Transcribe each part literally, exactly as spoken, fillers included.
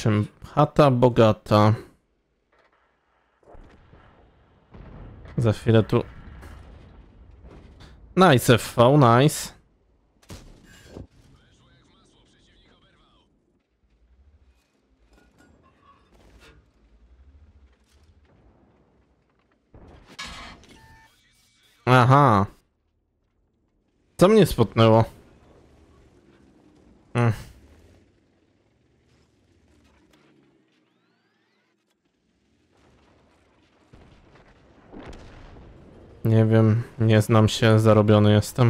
osiem. Chata bogata. Za chwilę tu... Nice F V, nice. Aha. Co mnie spotnęło? Hmm. Nie wiem, nie znam się, zarobiony jestem.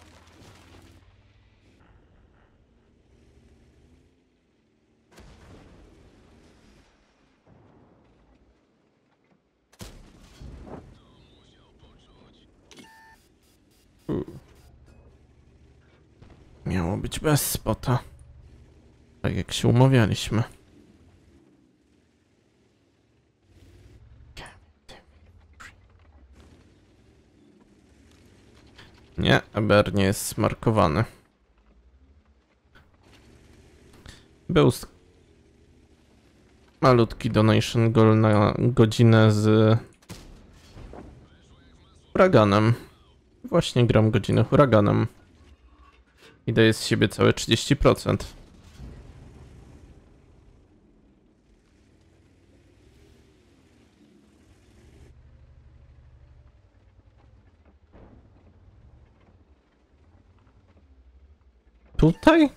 Miało być bez spota. Tak jak się umawialiśmy. Nie, Eber nie jest smarkowany. Był malutki donation goal na godzinę z huraganem. Właśnie gram godzinę huraganem. I daję z siebie całe trzydzieści procent. Tutaj?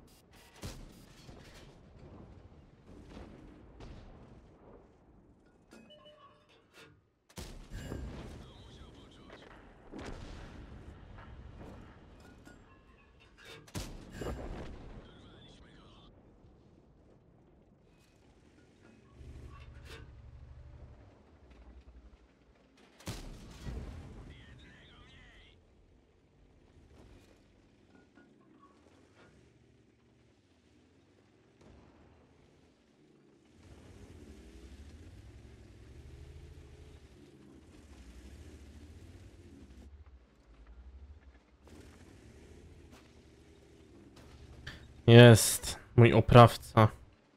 Jest mój oprawca.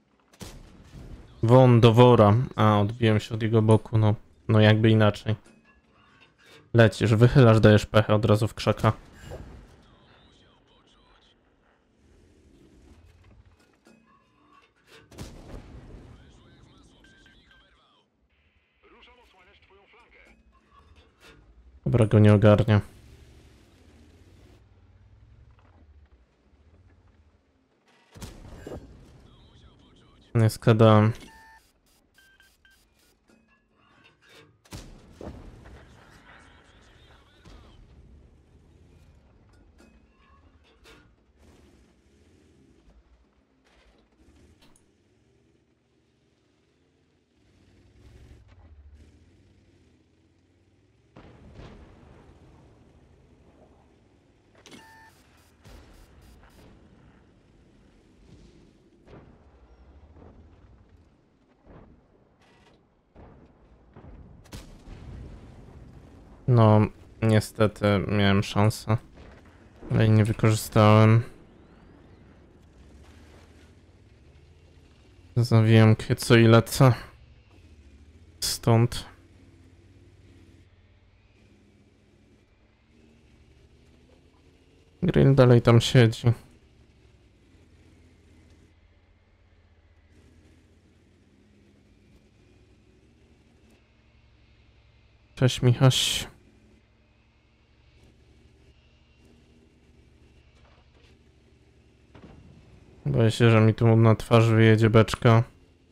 Won do wora. A, odbiłem się od jego boku, no. No jakby inaczej. Lecisz, wychylasz, dajesz pechę od razu w krzaka. Dobra, go nie ogarnia. Nie składałem. No, niestety miałem szansę, ale jej nie wykorzystałem. Zawijam co i lecę stąd. Grill dalej tam siedzi. Cześć, Michaś. Boję się, że mi tu na twarz wyjedzie beczka.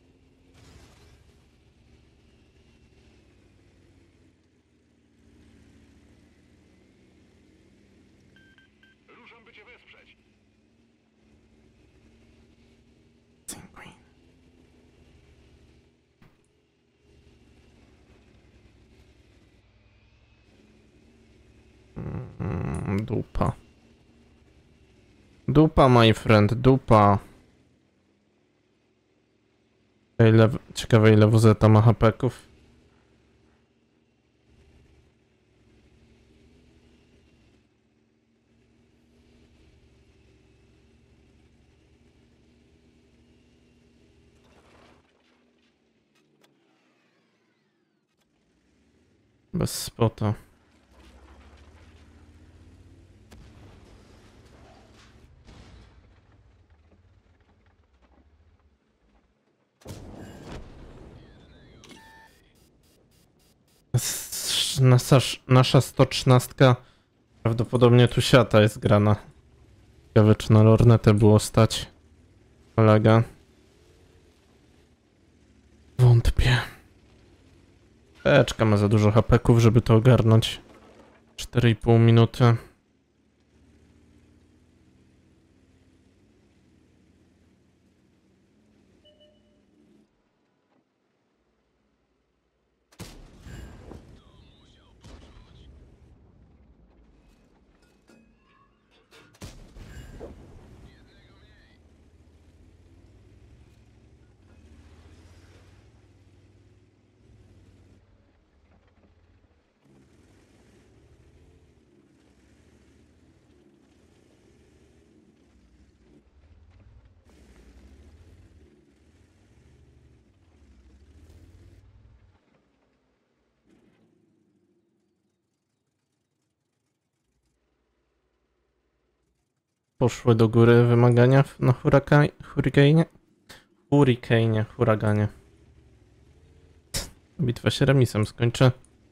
Ruszam, by cię wesprzeć. Mm, dupa. Dupa, my friend, dupa. Ile, ciekawe ile W Z ma hapeków. Bez spota. S- Nasza, nasza sto trzynaście prawdopodobnie tu siata jest grana. Ciekawe, czy na lornetę było stać kolega. Wątpię. Teczka ma za dużo hapeków, żeby to ogarnąć. cztery i pół minuty. Poszły do góry wymagania na huraka- hurricane? Hurricane, huraganie. Bitwa się remisem skończy.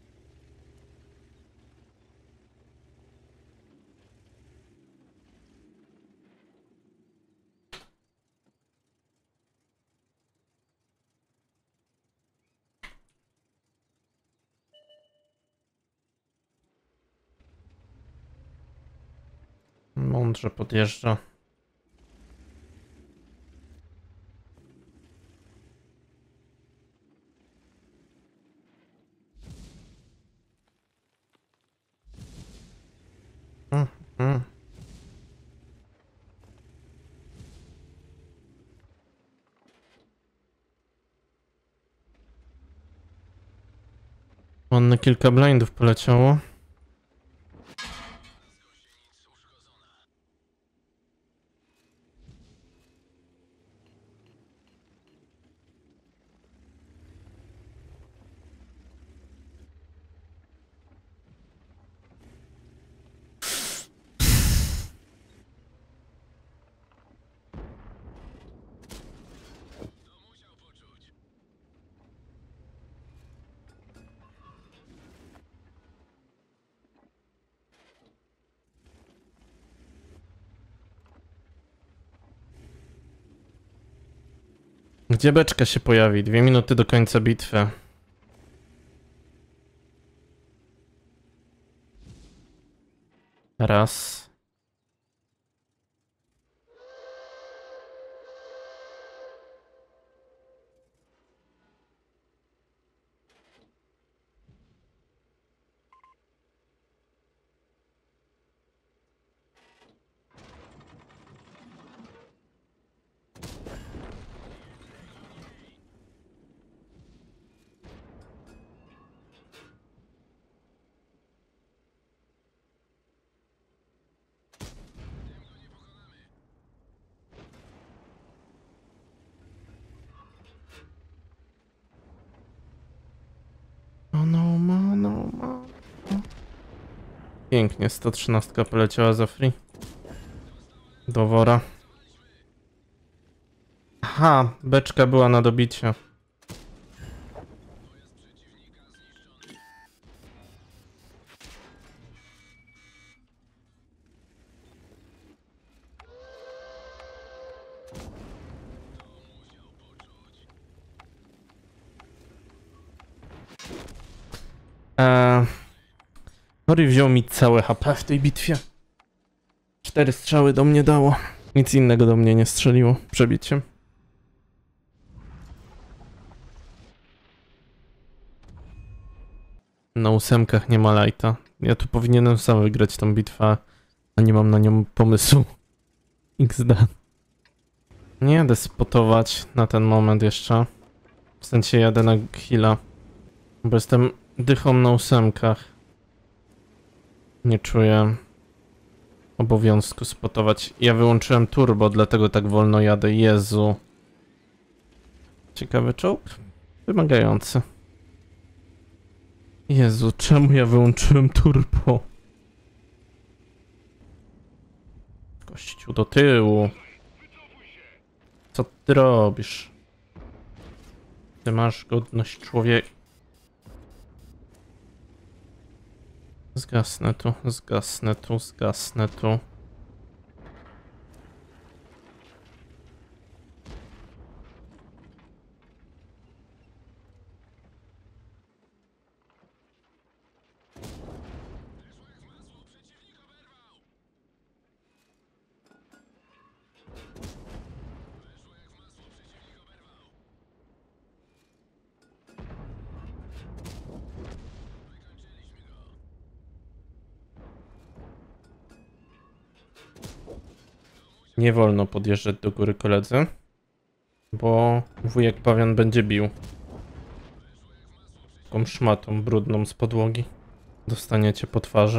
Mądrze podjeżdża. Mm, mm. Ładne kilka blindów poleciało. Gdzie beczka się pojawi? Dwie minuty do końca bitwy. Raz. Mano, mano, mano. Pięknie, sto trzynaście poleciała za free. Do wora. Aha, beczka była na dobicie. Eee, Cory wziął mi całe H P w tej bitwie. Cztery strzały do mnie dało. Nic innego do mnie nie strzeliło. Przebiciem. Na ósemkach nie ma lighta. Ja tu powinienem sam wygrać tą bitwę, a nie mam na nią pomysłu. iks de. Nie jadę spotować na ten moment jeszcze. W sensie jadę na heala. Bo jestem dychą na ósemkach. Nie czuję obowiązku spotować. Ja wyłączyłem turbo, dlatego tak wolno jadę. Jezu. Ciekawy czołg? Wymagający. Jezu, czemu ja wyłączyłem turbo? Kościół do tyłu. Co ty robisz? Ty masz godność człowieka. Zgasnę tu, zgasnę tu, zgasnę tu. Nie wolno podjeżdżać do góry, koledzy, bo wujek pawian będzie bił taką szmatą brudną z podłogi. Dostaniecie po twarzy.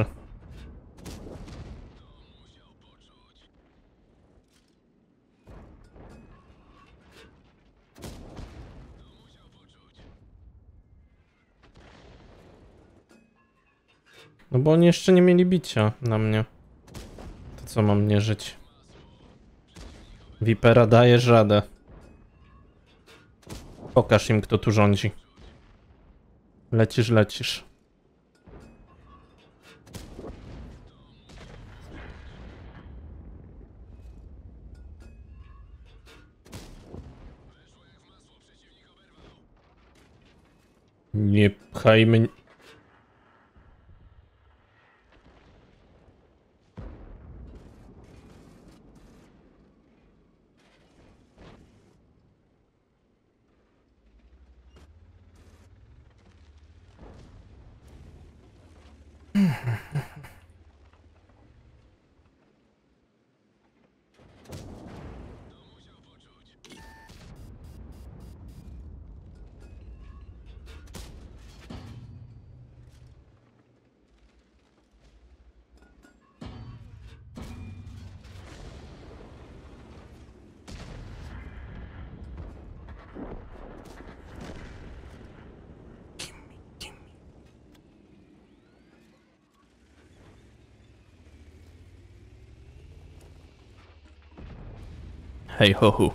No bo oni jeszcze nie mieli bicia na mnie. To co mam nie żyć? Vipera, dajesz radę. Pokaż im, kto tu rządzi. Lecisz, lecisz. Nie pchaj mnie. Hej ho hu.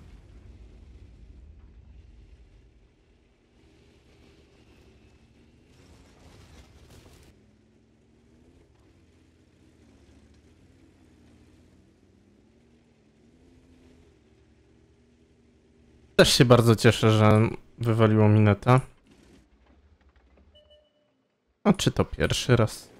Też się bardzo cieszę, że wywaliło mi neta. A czy to pierwszy raz?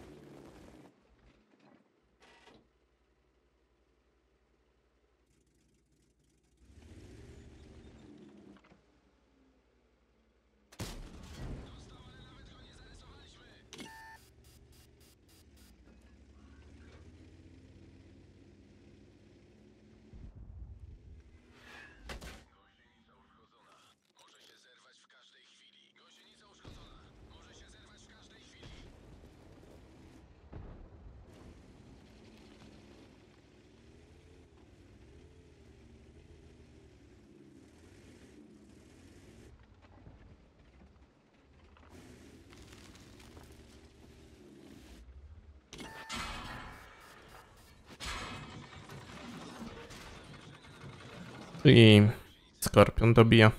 I Skorpion dobija.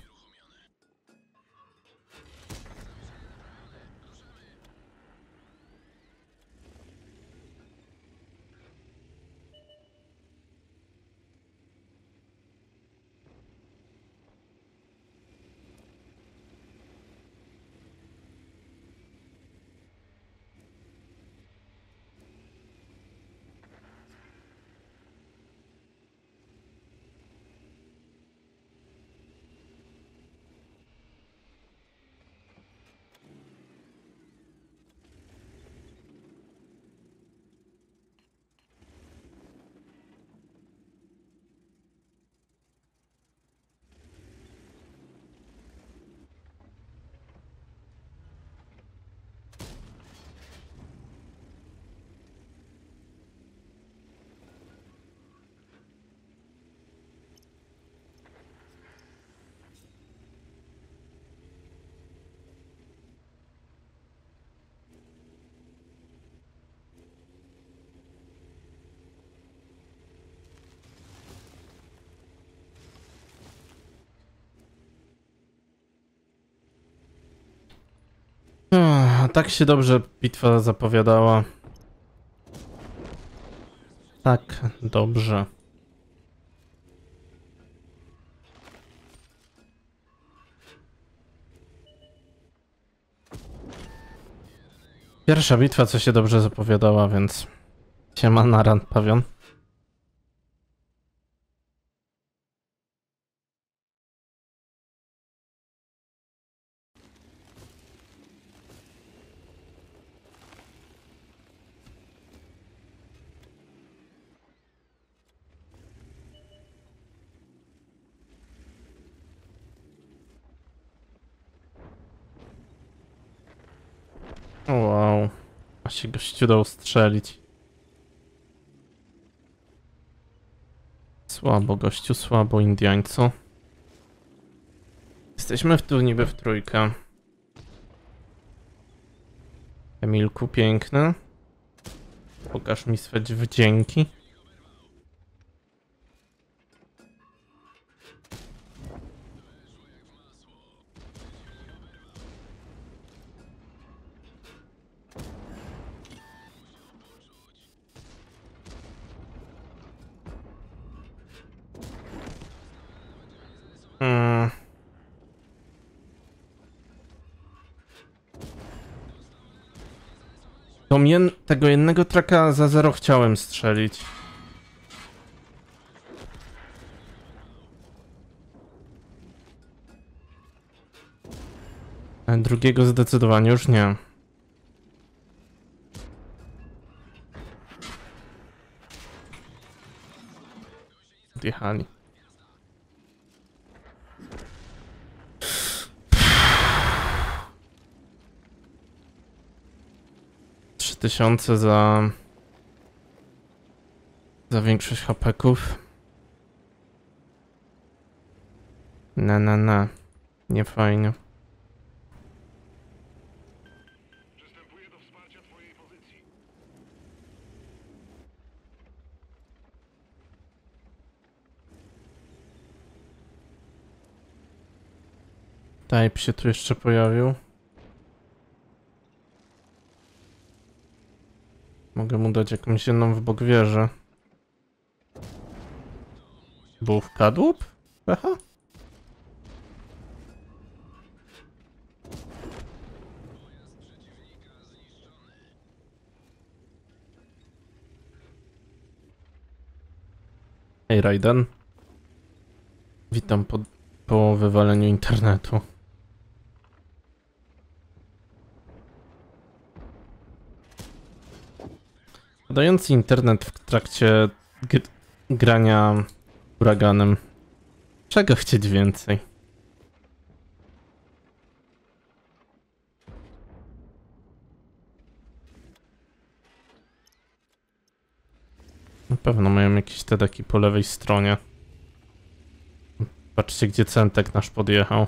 A, tak się dobrze bitwa zapowiadała. Tak dobrze. Pierwsza bitwa, co się dobrze zapowiadała, więc siema na Rand Pawion. Wow, a się gościu dał strzelić. Słabo, gościu, słabo, Indiańcu. Jesteśmy w tu niby w trójkę. Emilku, piękny. Pokaż mi swe wdzięki. Hmm. To mien tego jednego traka za zero chciałem strzelić. A drugiego zdecydowanie już nie. Odjechali. Trzy tysiące za... za większość hapeków. Na na na. Nie fajnie. Przystępuję do wsparcia twojej pozycji. Type się tu jeszcze pojawił. Mogę mu dać jakąś jedną w bok wieżę. Był w kadłub? Aha. Hej Raiden. Witam po, po wywaleniu internetu. Podający internet w trakcie grania huraganem. Czego chcieć więcej? Na pewno mają jakieś te taki po lewej stronie. Patrzcie, gdzie centek nasz podjechał.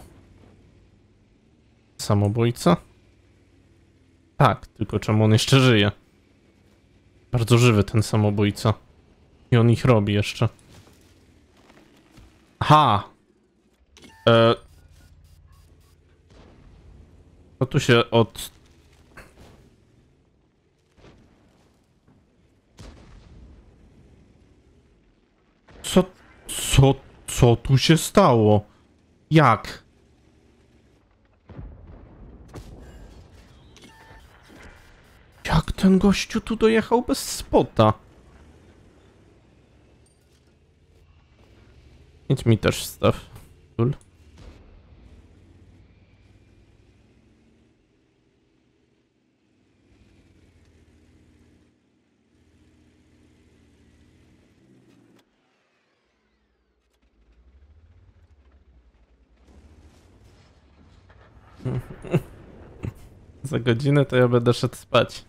Samobójca? Tak, tylko czemu on jeszcze żyje? Bardzo żywy ten samobójca. I on ich robi jeszcze. Aha! E... To tu się od... Co... Co... Co tu się stało? Jak? Jak ten gościu tu dojechał bez spota? Idź mi też staw. Cool. Za godzinę to ja będę szedł spać.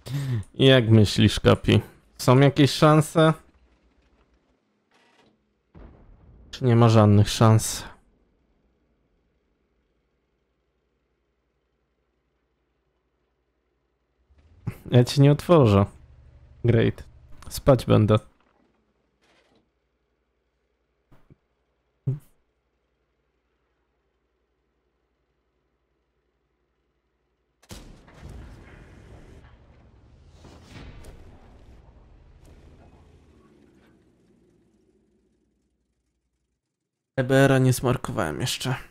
Jak myślisz, Kapi? Są jakieś szanse? Czy nie ma żadnych szans? Ja ci nie otworzę. Great. Spać będę. E B R-a nie smarkowałem jeszcze.